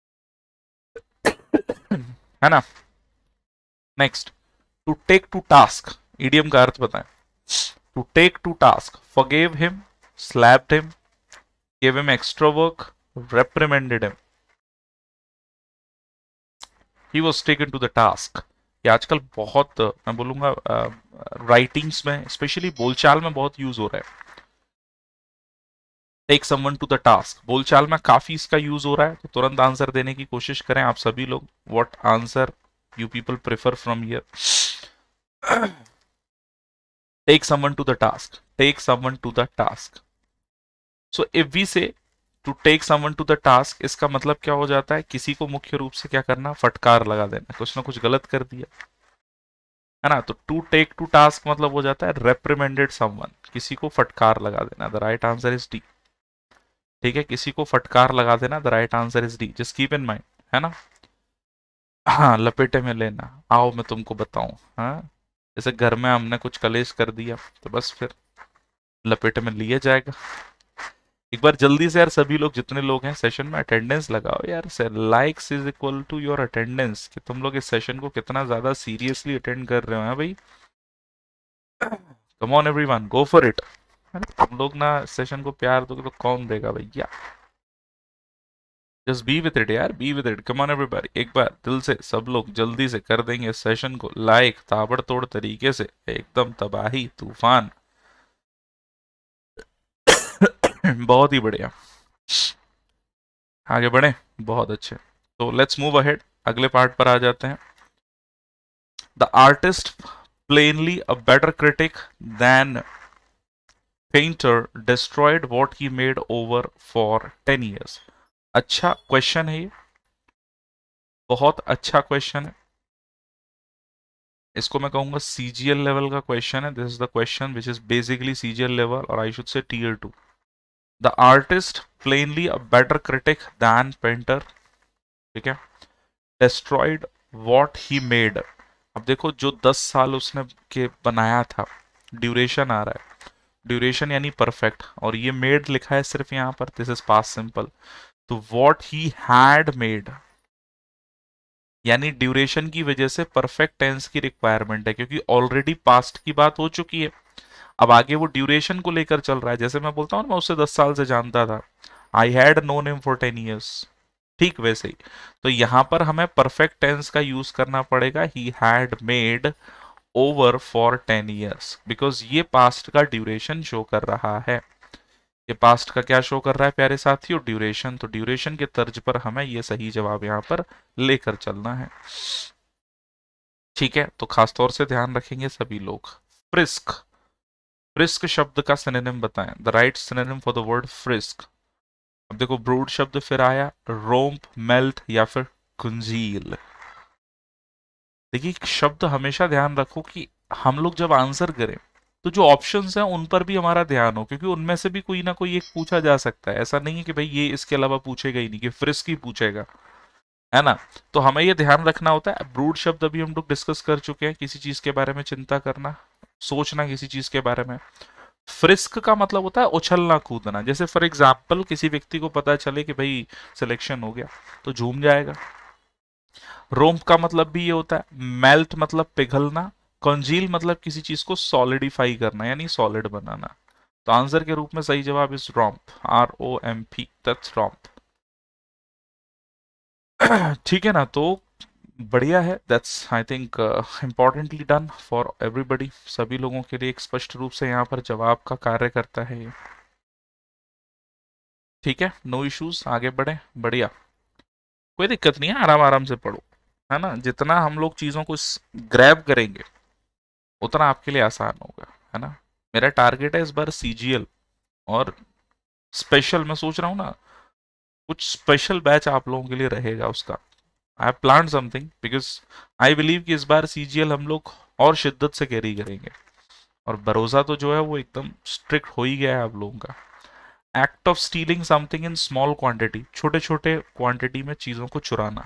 हैं। है ना? Next, to take to task, idiom का अर्थ बताएं। To take to task, forgive him, slapped him, gave him extra work, reprimanded him, he was taken to the task. ये आजकल बहुत मैं बोलूंगा राइटिंग्स में स्पेशली बोलचाल में बहुत यूज हो रहा है। Take someone to the task, बोलचाल में काफी इसका यूज हो रहा है, तो तुरंत आंसर देने की कोशिश करें आप सभी लोग। What answer you people prefer from here? Take someone to the task, take someone to the task. So if we say to take someone to the task, इसका मतलब क्या हो जाता है? किसी को मुख्य रूप से क्या करना? फटकार लगा देना, कुछ ना कुछ गलत कर दिया, है ना। तो टू टेक टू टास्क मतलब हो जाता है रेप्रिमेंडेड समवन, किसी को फटकार लगा देना। The right answer is D. ठीक है, किसी को फटकार लगा देना, the right answer is D. Just keep in mind, है ना। हाँ, लपेटे में लेना, आओ मैं तुमको बताऊं। हाँ, जैसे घर में हमने कुछ कलेश कर दिया तो बस फिर लपेटे में लिया जाएगा। एक बार जल्दी से यार सभी लोग, जितने लोग हैं सेशन में, अटेंडेंस लगाओ यार। Sir likes is equal to your attendance, कि तुम लोग इस सेशन को कितना ज्यादा सीरियसली अटेंड कर रहे हो, हैं भाई। Come on everyone, go for it. तुम लोग ना सेशन को प्यार दोगे तो कौन देगा भैया। जस्ट बी विद इट यार, be with it. Come on everybody, एक बार दिल से सब लोग जल्दी से कर देंगे इस सेशन को लाइक, ताबड़तोड़ तरीके से, एकदम तबाही तूफान। बहुत ही बढ़िया, आगे बढ़े, बहुत अच्छे। तो लेट्स मूव अहेड, अगले पार्ट पर आ जाते हैं। The artist plainly a better critic than painter destroyed what he made over for 10 years। अच्छा क्वेश्चन है ये, बहुत अच्छा क्वेश्चन है। इसको मैं कहूंगा सीजीएल लेवल का क्वेश्चन है। This is the question which is basically CGL level, और I should say tier 2। The artist plainly a better critic than painter, ठीक है, डिस्ट्रॉयड व्हाट ही मेड। अब देखो, जो 10 साल उसने के बनाया था, ड्यूरेशन आ रहा है, ड्यूरेशन यानी परफेक्ट, और ये मेड लिखा है सिर्फ यहाँ पर, दिस इज पास्ट सिंपल। तो व्हाट ही हैड मेड, यानी ड्यूरेशन की वजह से परफेक्ट टेंस की रिक्वायरमेंट है, क्योंकि ऑलरेडी पास्ट की बात हो चुकी है। अब आगे वो ड्यूरेशन को लेकर चल रहा है। जैसे मैं बोलता हूँ मैं उससे 10 साल से जानता था, I had known him for 10 years, ठीक वैसे ही। तो यहां पर हमें परफेक्ट टेंस का यूज करना पड़ेगा, he had made over for 10 years, because ये पास्ट का ड्यूरेशन शो कर रहा है। ये पास्ट का क्या शो कर रहा है प्यारे साथियों? ड्यूरेशन। तो ड्यूरेशन के तर्ज पर हमें ये सही जवाब यहाँ पर लेकर चलना है, ठीक है। तो खासतौर से ध्यान रखेंगे सभी लोग। फ्रिस्क, फ्रिस्क शब्द का सिनोनिम बताएं। The right synonym for the word frisk. अब देखो, ब्रूड शब्द फिर आया, रोम्प, मेल्ट या फिर कुंजील। देखिए, शब्द हमेशा ध्यान रखो कि हम लोग जब आंसर करें तो जो ऑप्शंस हैं उन पर भी हमारा ध्यान हो, क्योंकि उनमें से भी कोई ना कोई एक पूछा जा सकता है। ऐसा नहीं है कि भाई ये इसके अलावा पूछेगा ही नहीं, कि फ्रिस्क ही पूछेगा, है ना। तो हमें ये ध्यान रखना होता है। ब्रूड शब्द अभी हम लोग डिस्कस कर चुके हैं, किसी चीज के बारे में चिंता करना, सोचना किसी चीज के बारे में। फ्रिस्क का मतलब होता है उछलना कूदना। जैसे फॉर एग्जाम्पल किसी व्यक्ति को पता चले कि भाई सिलेक्शन हो गया तो झूम जाएगा। रोम्प का मतलब भी ये होता है, मेल्ट मतलब पिघलना, कंजील मतलब किसी चीज को सॉलिडिफाई करना यानी सॉलिड बनाना। तो आंसर के रूप में सही जवाब is romp, ROMP, that's romp. ठीक है ना। तो बढ़िया है, that's I think importantly done for everybody. सभी लोगों के लिए एक स्पष्ट रूप से यहाँ पर जवाब का कार्य करता है ये, ठीक है। नो इश्यूज, आगे बढ़े, बढ़िया, कोई दिक्कत नहीं है, आराम आराम से पढ़ो, है ना। जितना हम लोग चीजों को ग्रैब करेंगे उतना आपके लिए आसान होगा, है ना। मेरा टारगेट है इस बार सीजीएल, और स्पेशल मैं सोच रहा हूँ ना, कुछ स्पेशल बैच आप लोगों के लिए रहेगा उसका। I have plan something, because I believe कि इस बार सीजीएल हम लोग और शिद्दत से कैरी करेंगे, और भरोसा तो जो है वो एकदम स्ट्रिक्ट हो ही गया है आप लोगों का। Act of stealing something in small quantity, छोटे छोटे क्वांटिटी में चीजों को चुराना।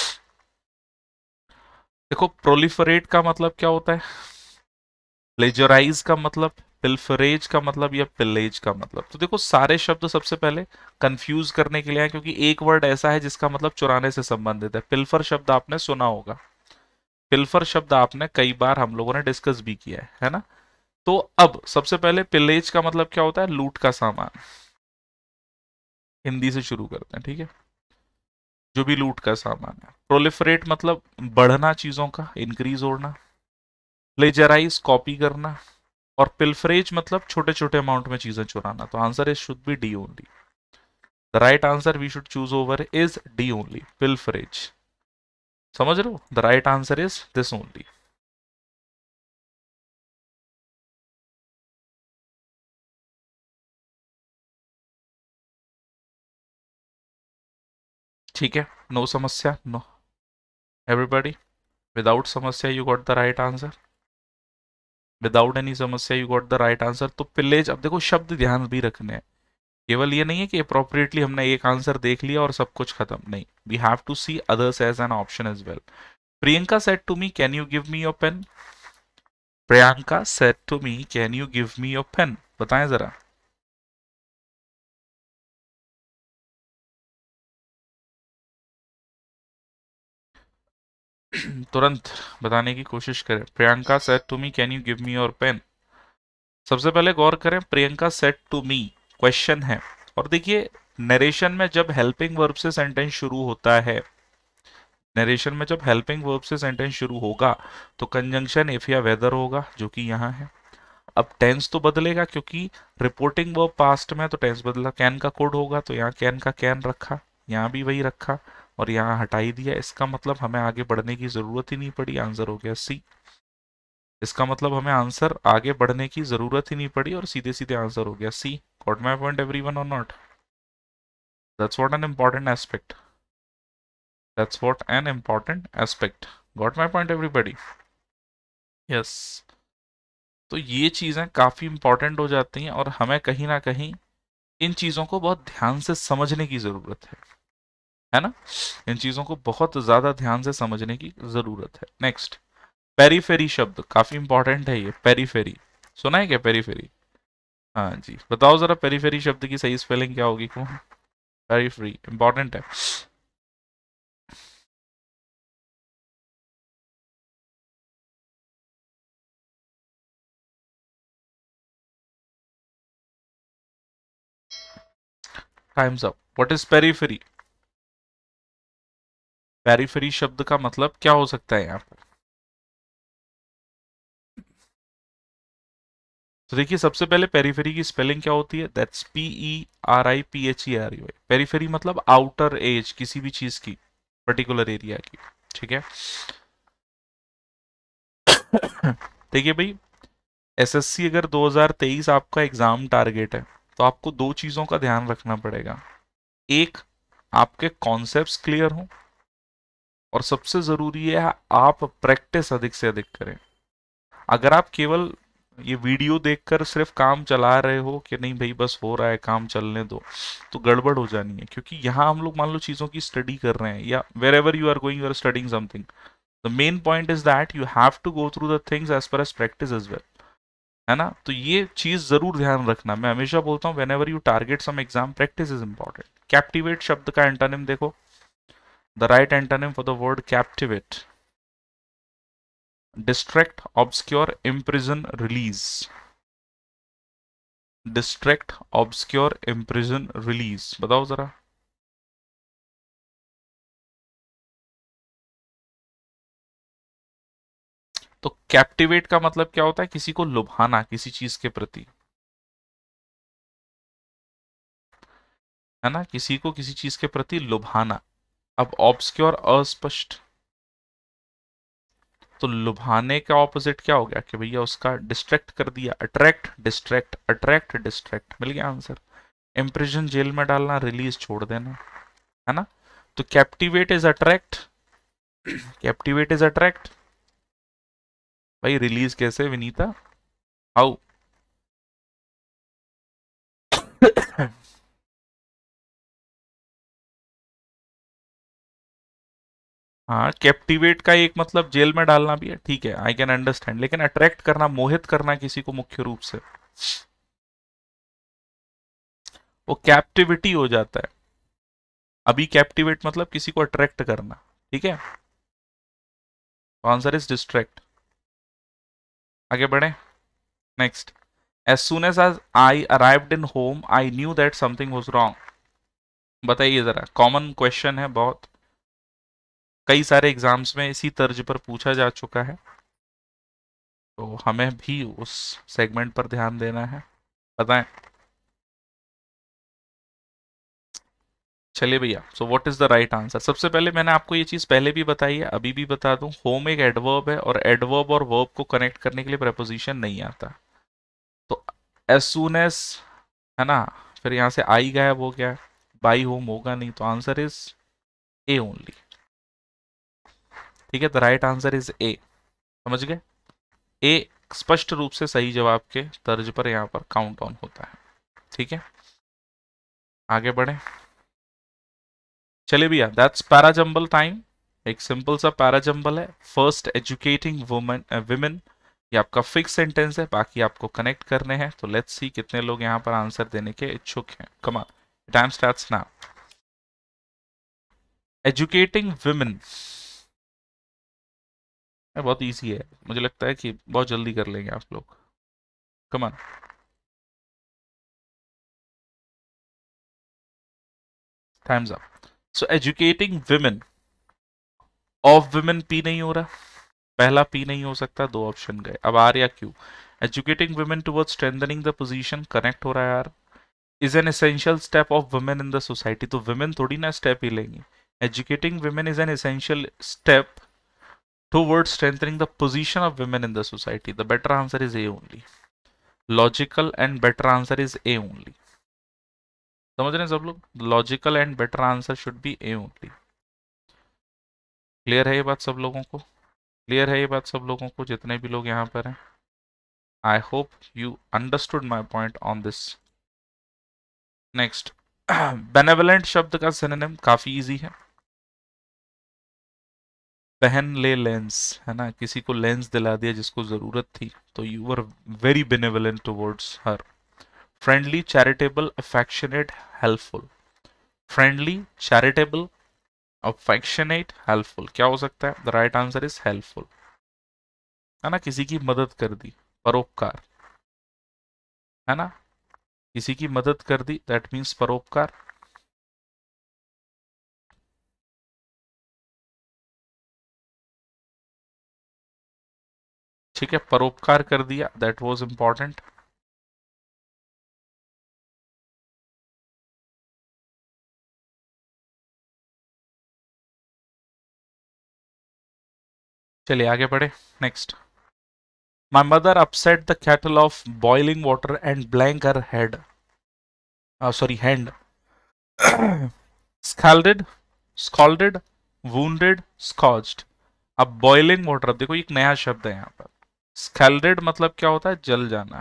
देखो, प्रोलिफरेट का मतलब क्या होता है, प्लेजराइज का मतलब, पिल्फरेज का मतलब, या पिलेज का मतलब। तो देखो, सारे शब्द सबसे पहले कंफ्यूज करने के लिए है, क्योंकि एक वर्ड ऐसा है जिसका मतलब चुराने से संबंधित है। पिल्फर शब्द आपने सुना होगा, पिल्फर शब्द आपने कई बार हम लोगों ने डिस्कस भी किया है ना। तो अब सबसे पहले पिलेज का मतलब क्या होता है? लूट का सामान। हिंदी से शुरू करते हैं, ठीक है। जो भी लूट का सामान है। प्रोलिफरेट मतलब बढ़ना, चीजों का इंक्रीज होना। प्लेजराइज कॉपी करना। और पिल्फरेज मतलब छोटे छोटे अमाउंट में चीजें चुराना। तो answer is should be D only. The right answer we should choose over is D only, pilferage. समझ रहे हो? The right answer is this only. ठीक है, नो समस्या, नो एवरीबॉडी, विदाउट समस्या you got the right answer. Without any समस्या you got the right answer. तो पिलेज, अब देखो शब्द ध्यान भी रखने हैं। केवल ये नहीं है कि अप्रोप्रिएटली हमने एक आंसर देख लिया और सब कुछ खत्म, नहीं, we have to see others as an option as well. Priyanka said to me can you give me your pen. Priyanka said to me can you give me your pen. बताएं जरा। तुरंत बताने की कोशिश करें। Priyanka said to me can you give me your pen. सबसे पहले गौर करें, Priyanka said to me question है। और देखिए, नरेशन में जब हेल्पिंग वर्ब से सेंटेंस शुरू होता है, नरेशन में जब हेल्पिंग वर्ब से सेंटेंस शुरू होगा तो कंजंक्शन इफ या वेदर होगा, जो कि यहाँ है। अब टेंस तो बदलेगा क्योंकि रिपोर्टिंग वर्ब पास्ट में, तो टेंस बदला। कैन का कोड होगा तो यहाँ कैन का कैन रखा, यहाँ भी वही रखा और यहाँ हटाई दिया। इसका मतलब हमें आगे बढ़ने की जरूरत ही नहीं पड़ी। आंसर हो गया सी। इसका मतलब हमें आंसर आगे बढ़ने की जरूरत ही नहीं पड़ी और सीधे सीधे आंसर हो गया C. Got my point everyone और not? That's what an important aspect. That's what an important aspect. Got my point everybody? Yes. तो ये चीजें काफी इंपॉर्टेंट हो जाती हैं और हमें कहीं ना कहीं इन चीजों को बहुत ध्यान से समझने की जरूरत है ना? इन चीजों को बहुत ज्यादा ध्यान से समझने की जरूरत है। नेक्स्ट, पेरीफेरी शब्द काफी इंपॉर्टेंट है ये। पेरीफेरी सुना है क्या? पेरीफेरी, हाँ जी, बताओ जरा पेरीफेरी शब्द की सही स्पेलिंग क्या होगी? क्यों? पेरीफेरी इंपॉर्टेंट है। Times up. What is periphery? Periphery शब्द का मतलब क्या हो सकता है यहाँ पर? तो देखिए, सबसे पहले पेरीफेरी की स्पेलिंग क्या होती है? That's PERIPHERY। पेरीफेरी मतलब आउटर एज, किसी भी चीज की, पर्टिकुलर एरिया की, ठीक है। देखिए भाई, एसएससी अगर 2023 आपका एग्जाम टारगेट है तो आपको दो चीजों का ध्यान रखना पड़ेगा। एक, आपके कॉन्सेप्ट्स क्लियर हो, और सबसे जरूरी है आप प्रैक्टिस अधिक से अधिक करें। अगर आप केवल ये वीडियो देखकर सिर्फ काम चला रहे हो कि नहीं भाई बस हो रहा है काम चलने दो, तो गड़बड़ हो जानी है। क्योंकि यहाँ हम लोग मान लो चीजों की स्टडी कर रहे हैं, या wherever you are going, you are studying something, the main point is that you have to go through the things as per as practice as well, है ना? तो ये चीज जरूर ध्यान रखना। मैं हमेशा बोलता हूँ whenever you target some exam, practice is important. Captivate शब्द का एंटोनिम देखो। The right antonym for the word captivate, distract, obscure, imprison, release. Distract, obscure, imprison, release। बताओ जरा। तो कैप्टिवेट का मतलब क्या होता है? किसी को लुभाना, किसी चीज के प्रति, है ना? किसी को किसी चीज के प्रति लुभाना। अब ऑब्सक्योर, अस्पष्ट, तो लुभाने का ऑपोजिट क्या हो गया कि भैया उसका डिस्ट्रैक्ट कर दिया। अट्रैक्ट, डिस्ट्रैक्ट, अट्रैक्ट, डिस्ट्रैक्ट, मिल गया आंसर। इम्प्रिजन, जेल में डालना, रिलीज, छोड़ देना, है ना? तो captivate is attract, captivate is attract. भाई रिलीज कैसे विनीता? हाउ? हाँ, कैप्टिवेट का एक मतलब जेल में डालना भी है, ठीक है, आई कैन अंडरस्टैंड। लेकिन अट्रैक्ट करना, मोहित करना किसी को मुख्य रूप से, वो कैप्टिविटी हो जाता है। अभी कैप्टिवेट मतलब किसी को अट्रैक्ट करना, ठीक है। Answer is distract. आगे बढ़े। Next, as soon as I arrived in home I knew that something was wrong। बताइए जरा, कॉमन क्वेश्चन है बहुत, कई सारे एग्जाम्स में इसी तर्ज पर पूछा जा चुका है, तो हमें भी उस सेगमेंट पर ध्यान देना है। बताएं। चलिए भैया, so what is the right answer? सबसे पहले मैंने आपको ये चीज पहले भी बताई है, अभी भी बता दूं, होम एक एडवर्ब है और एडवर्ब और वर्ब को कनेक्ट करने के लिए प्रेपोजिशन नहीं आता। तो एज सून एज, है ना, फिर यहां से आई गायब हो गया, बाई होम होगा नहीं, तो आंसर इज ए ओनली। ठीक है, the right answer is A. समझ गए? ए स्पष्ट रूप से सही जवाब के तर्ज पर यहां पर काउंट ऑन होता है। ठीक है, आगे बढ़े। चलिए भैया, दैट्स पैराजंबल टाइम। एक सिंपल सा पैराजंबल है, फर्स्ट एजुकेटिंग वुमेन विमेन, ये आपका फिक्स सेंटेंस है, बाकी आपको कनेक्ट करने हैं। तो लेट्स सी कितने लोग यहाँ पर आंसर देने के इच्छुक हैं। Come on, time starts now. Educating women बहुत इजी है, मुझे लगता है कि बहुत जल्दी कर लेंगे आप लोग। Come on. Times up. So educating women, of women P नहीं हो रहा, पहला पी नहीं हो सकता, दो ऑप्शन गए। अब आर या Q? Educating women towards strengthening the position connect हो रहा है यार। Is an essential step of women in the society, तो वुमेन थोड़ी ना स्टेप ही लेंगी। Educating women is an essential step towards strengthening the position of women in the society. The better answer is A only. Logical and better answer is A only. समझ रहे हैं सब लोग? Logical and better answer should B A only. Clear है ये बात सब लोगों को? क्लियर है ये बात सब लोगों को, जितने भी लोग यहाँ पर हैं? I hope you understood my point on this. Next, benevolent शब्द का सिनोनिम काफी इजी है, पहन ले लेंस, है ना, किसी को लेंस दिला दिया जिसको जरूरत थी, तो you were very benevolent towards her. Friendly, charitable, affectionate, helpful. Friendly, charitable, affectionate, helpful, क्या हो सकता है? The right answer is helpful, है ना, किसी की मदद कर दी, परोपकार, है ना, किसी की मदद कर दी, दैट मीन्स परोपकार। ठीक है, परोपकार कर दिया, दैट वाज इंपॉर्टेंट। चलिए आगे बढ़े। Next, my mother upset the kettle of boiling water and blank her head, sorry, hand. Scalded, scalded, wounded, scorched। अब बॉइलिंग वाटर, अब देखो एक नया शब्द है यहाँ पर। स्कैल्डेड मतलब क्या होता है? जल जाना।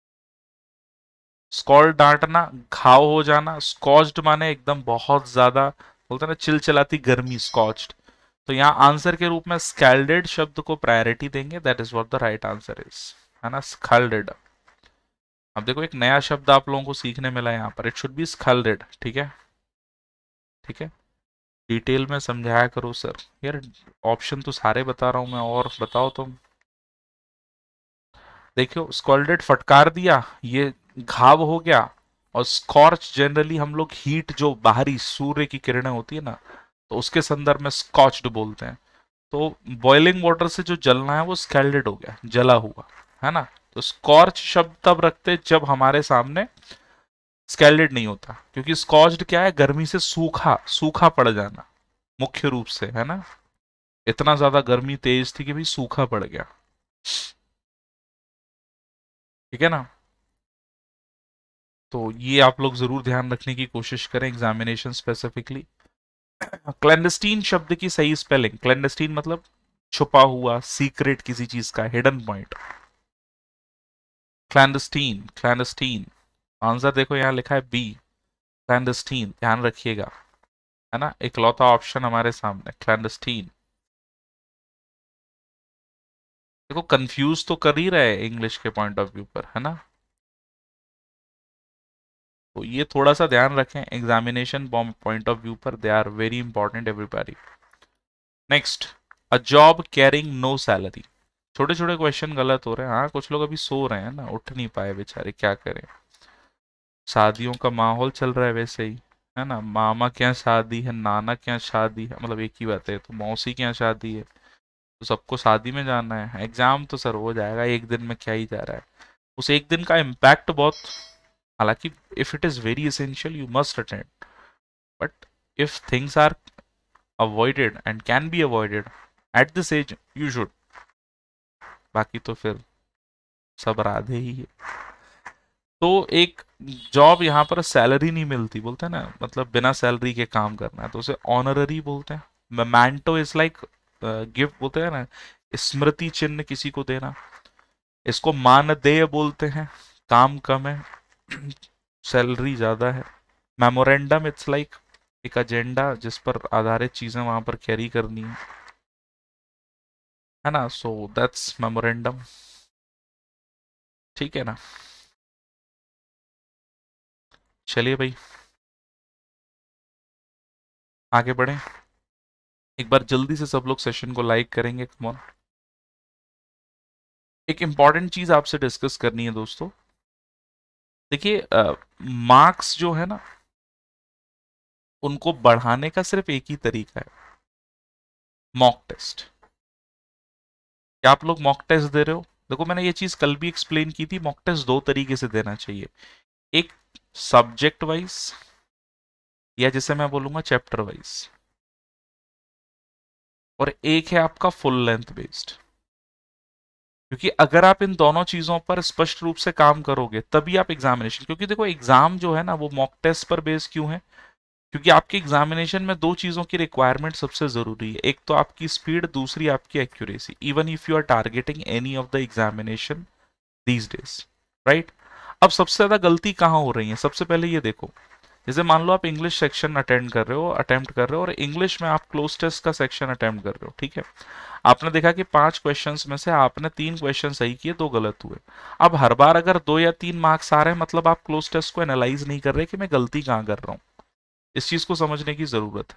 स्कॉल्ड डांटना, घाव हो जाना। स्कॉच्ड माने एकदम बहुत ज्यादा, बोलते हैं ना चिलचिलाती गर्मी, स्कॉच्ड। तो यहाँ आंसर के रूप में स्कैल्डेड शब्द को प्रायोरिटी देंगे, that is what the right answer is, है ना, स्कैल्डेड। अब देखो एक नया शब्द आप लोगों को सीखने मिला है यहाँ पर, इट शुड बी स्कैल्डेड। ठीक है, ठीक है, डिटेल में समझाया करो सर यार, ऑप्शन तो सारे बता रहा हूं मैं, और बताओ तुम। देखो, स्कॉल्डेड फटकार दिया, ये घाव हो गया। और स्कॉर्च जनरली हम लोग हीट, जो बाहरी सूर्य की किरणें होती है ना, तो उसके संदर्भ में स्कॉच्ड बोलते हैं। तो बॉइलिंग वाटर से जो जलना है वो स्कैल्डेड हो गया, जला हुआ, है ना। तो स्कॉर्च शब्द तब रखते जब हमारे सामने स्कैल्डेड नहीं होता, क्योंकि स्कॉच्ड क्या है? गर्मी से सूखा, सूखा पड़ जाना मुख्य रूप से, है ना। इतना ज्यादा गर्मी तेज थी कि भी सूखा पड़ गया। ठीक है ना। तो ये आप लोग जरूर ध्यान रखने की कोशिश करें एग्जामिनेशन स्पेसिफिकली। क्लैंडस्टीन शब्द की सही स्पेलिंग, क्लैंडस्टीन मतलब छुपा हुआ, सीक्रेट, किसी चीज का hidden point. Clandestine, clandestine, answer देखो यहाँ लिखा है बी, क्लैंडस्टीन, ध्यान रखिएगा, है ना, इकलौता ऑप्शन हमारे सामने, क्लैंडस्टीन। देखो कंफ्यूज तो कर ही रहे इंग्लिश के पॉइंट ऑफ व्यू पर, है ना। तो ये थोड़ा सा ध्यान रखें एग्जामिनेशन पॉइंट ऑफ व्यू पर, they are very important everybody. Next, a job carrying no salary. छोटे छोटे क्वेश्चन गलत हो रहे हैं, हाँ कुछ लोग अभी सो रहे हैं ना, उठ नहीं पाए बेचारे, क्या करें, शादियों का माहौल चल रहा है वैसे ही, है ना, मामा के यहाँ शादी है, नाना के यहाँ शादी है, मतलब एक ही बात है, तो मौसी के यहाँ शादी है, तो सबको शादी में जाना है। एग्जाम तो सर हो जाएगा एक दिन में, क्या ही जा रहा है। उस एक दिन का इम्पैक्ट बहुत, हालांकि if it is very essential you must attend, but if things are avoided and can be avoided at this age you should, बाकी तो फिर सब राधे ही है। तो एक जॉब यहाँ पर सैलरी नहीं मिलती, बोलते हैं ना, मतलब बिना सैलरी के काम करना है, तो उसे ऑनररी बोलते हैं। मेमेंटो इज लाइक गिफ्ट, बोलते हैं ना, स्मृति चिन्ह किसी को देना। इसको मानदेय बोलते हैं, काम कम है सैलरी ज्यादा है। मेमोरेंडम इट्स लाइक एक एजेंडा जिस पर आधारित चीजें वहां पर कैरी करनी है ना, सो दैट्स मेमोरेंडम। ठीक है ना, चलिए भाई आगे बढ़े। एक बार जल्दी से सब लोग सेशन को लाइक करेंगे, कम ऑन। एक इंपॉर्टेंट चीज आपसे डिस्कस करनी है दोस्तों। देखिए मार्क्स जो है ना, उनको बढ़ाने का सिर्फ एक ही तरीका है, मॉक टेस्ट। क्या आप लोग मॉक टेस्ट दे रहे हो? देखो मैंने ये चीज कल भी एक्सप्लेन की थी, मॉक टेस्ट दो तरीके से देना चाहिए, एक सब्जेक्ट वाइज, या जिसे मैं बोलूंगा चैप्टर वाइज, और एक है आपका फुल लेंथ बेस्ड। क्योंकि अगर आप इन दोनों चीजों पर स्पष्ट रूप से काम करोगे तभी आप एग्जामिनेशन, क्योंकि देखो एग्जाम जो है ना वो मॉक टेस्ट पर बेस्ड क्यों है, क्योंकि आपके एग्जामिनेशन में दो चीजों की रिक्वायरमेंट सबसे जरूरी है, एक तो आपकी स्पीड, दूसरी आपकी accuracy, even if you are targeting any of the examination these days, right. अब सबसे ज्यादा गलती कहाँ हो रही है, सबसे पहले ये देखो, जैसे मान लो आप इंग्लिश सेक्शन अटेंड कर रहे हो, अटेम्प्ट कर रहे हो, और इंग्लिश में आप क्लोज टेस्ट का सेक्शन अटेम्प्ट कर रहे हो, ठीक है। आपने देखा कि 5 क्वेश्चंस में से आपने 3 क्वेश्चन सही किए, 2 गलत हुए। अब हर बार अगर 2 या 3 मार्क्स आ रहे हैं, मतलब आप क्लोज टेस्ट को एनालाइज नहीं कर रहे कि मैं गलती कहाँ कर रहा हूँ। इस चीज को समझने की जरूरत है,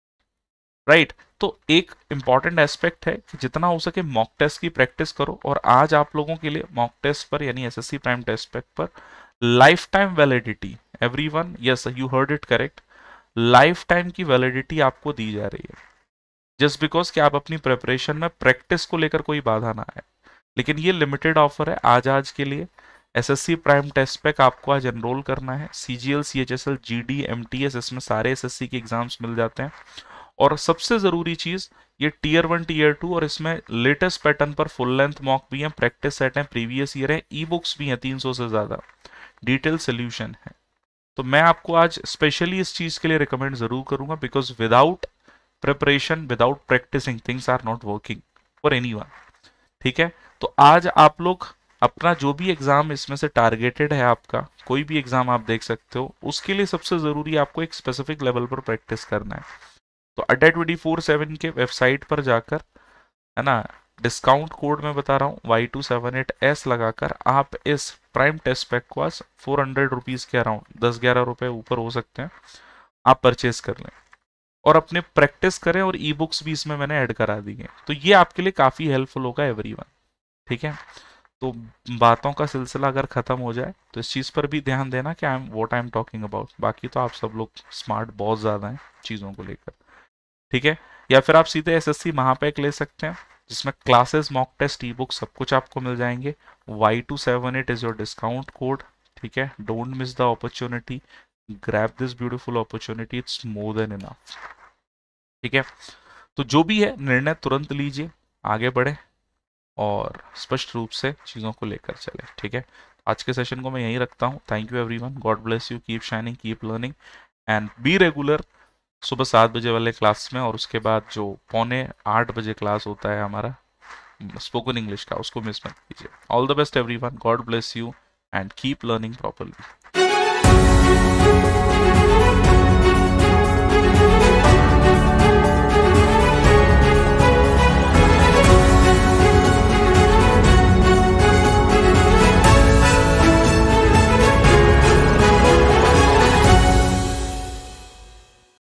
राइट। तो एक इंपॉर्टेंट एस्पेक्ट है कि जितना हो सके मॉक टेस्ट की प्रैक्टिस करो, और आज आप लोगों के लिए मॉक टेस्ट पर यानी एसएससी प्राइम टेस्ट पैक पर life time validity, everyone, yes you heard it correct, life time की वैलिडिटी आपको दी जा रही है, जस्ट बिकॉज कि आप अपनी प्रिपरेशन में प्रैक्टिस को लेकर कोई बाधा ना आए। लेकिन ये लिमिटेड ऑफर है आज के लिए। एसएससी प्राइम टेस्ट पैक आपको आज एनरोल करना है, सीजीएल, सीएचएसएल, जीडी, एमटीएस, इसमें सारे एसएससी के एग्जाम्स मिल जाते हैं। और सबसे जरूरी चीज, ये टीयर 1 टीयर 2, और इसमें लेटेस्ट पैटर्न पर फुल लेंथ मॉक भी है, प्रैक्टिस सेट है, प्रीवियस ईयर है, ई बुक्स भी हैं 300 से ज्यादा, डिटेल सोल्यूशन है। तो मैं आपको आज स्पेशली इस चीज के लिए रिकमेंड जरूर करूंगा, because without preparation, without practicing, things are not working for anyone. ठीक है, तो आज आप लोग अपना जो भी एग्जाम इसमें से टारगेटेड है, आपका कोई भी एग्जाम आप देख सकते हो, उसके लिए सबसे जरूरी आपको एक स्पेसिफिक लेवल पर प्रैक्टिस करना है। तो अड्डा 24/7 के वेबसाइट पर जाकर, है ना, डिस्काउंट कोड में बता रहा हूँ Y278S लगाकर आप इस प्राइम टेस्ट पैक को आज 400 रुपीज के अराउंड, 10-11 रुपए ऊपर हो सकते हैं, आप परचेज कर लें और अपने प्रैक्टिस करें, और ई बुक्स भी इसमें मैंने ऐड करा दी है, तो ये आपके लिए काफी हेल्पफुल होगा एवरीवन। ठीक है, तो बातों का सिलसिला अगर खत्म हो जाए तो इस चीज पर भी ध्यान देना कि आई एम टॉकिंग अबाउट, बाकी तो आप सब लोग स्मार्ट बहुत ज्यादा हैं चीजों को लेकर। ठीक है, या फिर आप सीधे एसएससी महापैक ले सकते हैं, जिसमें classes, mock test, e book सब कुछ आपको मिल जाएंगे। Y278 is your discount code. ठीक है, don't miss the opportunity, grab this beautiful opportunity, it's more than enough. ठीक है, तो जो भी है निर्णय तुरंत लीजिए, आगे बढ़े और स्पष्ट रूप से चीज़ों को लेकर चले। ठीक है, आज के सेशन को मैं यहीं रखता हूँ। Thank you everyone, God bless you, keep shining, keep learning and be regular. सुबह 7 बजे वाले क्लास में, और उसके बाद जो 7:45 बजे क्लास होता है हमारा स्पोकन इंग्लिश का, उसको मिस मत कीजिए। All the best everyone, God bless you and keep learning properly.